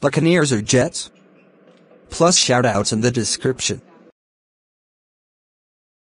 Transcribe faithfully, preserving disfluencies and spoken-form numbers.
Buccaneers or Jets? Plus shoutouts in the description.